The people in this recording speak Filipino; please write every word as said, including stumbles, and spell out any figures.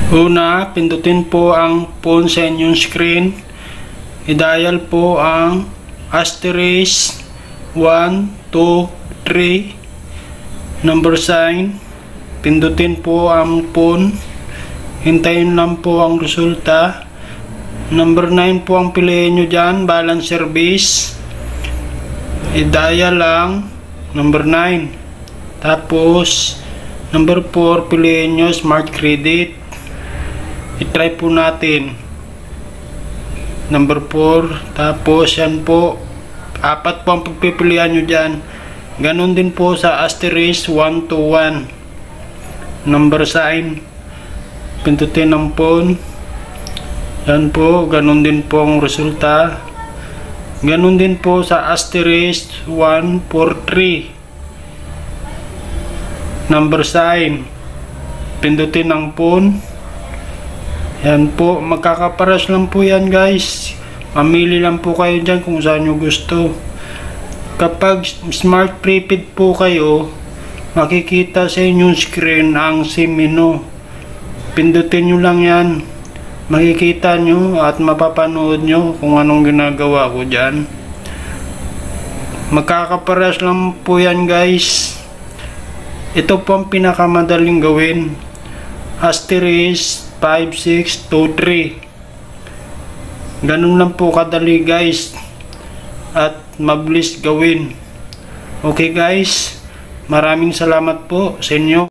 Una, pindutin po ang phone sa inyong screen. I-dial po ang asterisk one, two, three number sign. Pindutin po ang phone. Hintayin lang po ang resulta. Number nine po ang piliin nyo dyan, balance service. I-dial lang number nine. Tapos number four piliin nyo smart credit. I-try po natin number four. Tapos yan po, apat po ang pagpipilian nyo dyan. Ganon din po sa asterisk one to one number sign. Pindutin ang phone. Yan po, ganon din po ang resulta. Ganon din po sa asterisk one four three number sign. Pindutin ang phone. Yan po, magkakaparas lang po yan guys. Mamili lang po kayo dyan kung saan nyo gusto. Kapag smart prepaid po kayo, makikita sa inyong screen ang SIM menu. Pindutin nyo lang yan. Makikita nyo at mapapanood nyo kung anong ginagawa ko dyan. Magkakaparas lang po yan guys. Ito po ang pinakamadaling gawin. Asterisk five six two three. Ganun lang po kadali guys. At mabilis gawin. Okay guys, maraming salamat po sa inyo.